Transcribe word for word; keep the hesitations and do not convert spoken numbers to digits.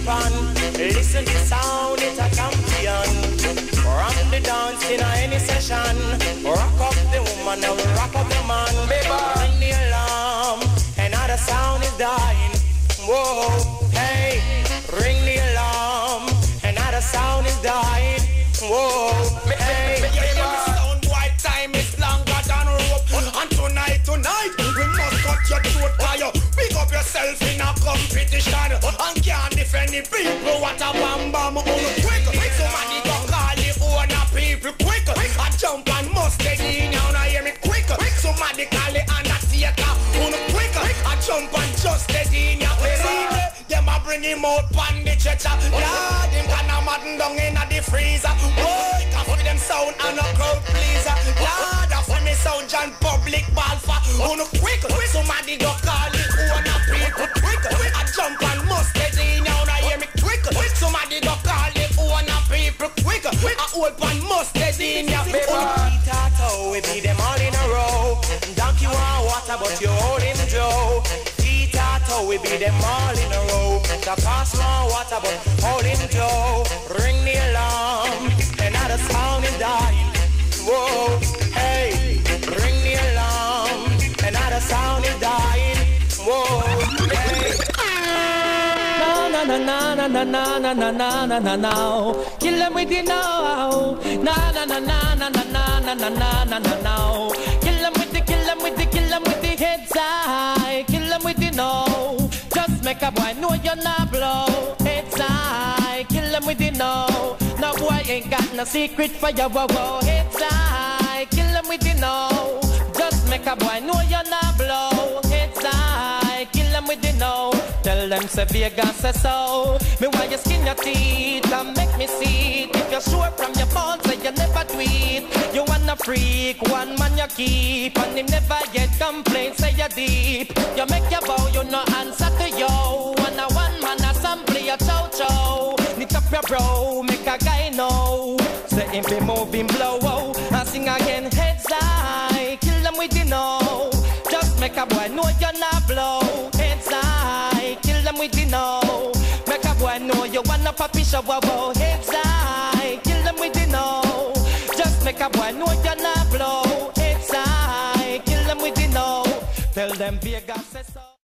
jump on. Listen the sound, it's a champion. Rock the dance in any session. Rock up the woman and rock up the man. Baby, ring the alarm, another sound is dying. Whoa, hey, ring the alarm, another sound is dying. Whoa, hey, sound white time is longer than rope. And tonight, tonight, we must cut your throat by you. Pick up yourself in a competition and can't defend the people. What a bam bam on quick. Somebody go call the owner people quick. I jump and must take in now, now hear me quick. Somebody call the undertaker on quick. I jump and just take in now. See them a bring him out pan the stretcher. Yeah, them can a madden down in the freezer. Boy, can for them sound and a crowd pleaser. Yeah, that's when me sound John public ball for on quick. Somebody go call the owner people quick. I jump and must take in now, now hear me quick. Somebody go call the owner people quick. I hold pan must take in now. Tato, we be them all in a row. Donkey want water, but you hold him Joe. Tato, we be them all in a row. The pass want water, but hold him Joe. Ring the alarm, another sound is dying. Whoa, hey, ring the alarm, another sound is dying. Whoa, hey. Na na na na na na na na na na na na. Kill them with the now. Na na na na na na na na na na na na na. Kill them with the, kill them with the, kill them with the heads high. Kill them with the no. Just make a boy know you're not blow. Heads high. Kill them with the no. No boy ain't got no secret for you. Whoa whoa. Heads high. Kill them with the no. Just make a boy know you're not blow. Heads high. Kill them with the no. Tell them say Vegas say so. Me why you skin your teeth and make me see it. If you're sure from your phone say you never tweet. You wanna freak, one man you keep. And him never get complaints say you deep. You make your bow, you no answer to yo. And a one man a sample your chow chow. Knit up your bro, make a guy know. Say him be moving blow, oh. And sing again heads high. Kill them with the no. Just make a boy know you're not blow. Heads high. Kill them with the no. Make a boy know you wanna puppy show. Whoa, heads high. Kill them with the no. Just make a boy know you're not blow. Heads high. Kill them with the no. Tell them Vegas says so.